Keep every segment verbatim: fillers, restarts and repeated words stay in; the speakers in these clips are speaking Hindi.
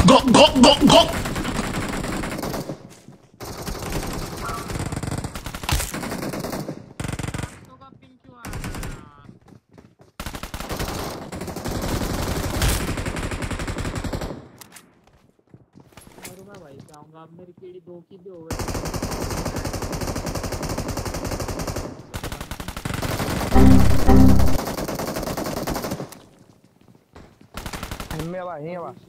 Go, go, go, go. भाई जाऊंगा अब मेरी कीड़ी दो की भी हो गई। हिम्मे बा हिम्मे बा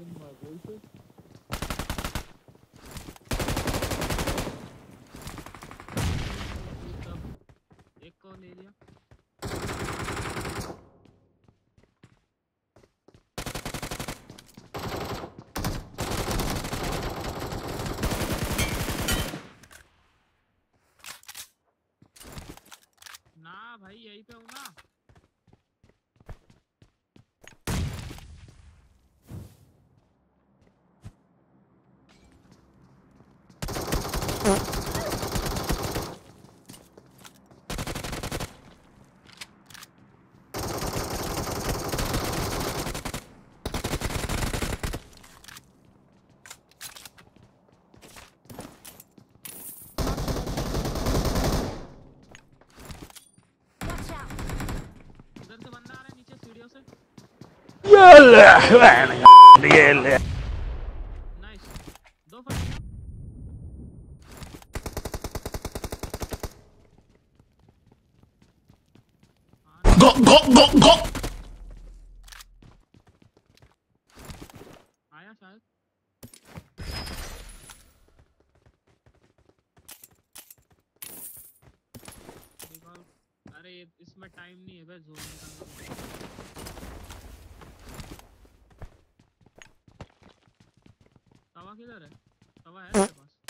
एक को ले लिया। ना भाई यहीं पे हूँ ना। इधर से बंदा आ रहा है नीचे सीढ़ियों से। नाइस दो फट। Go, go, go, go. आया शायद। अरे इसमें टाइम नहीं है भाई जोन निकालना। तवा किधर है? तवा है तेरे पास?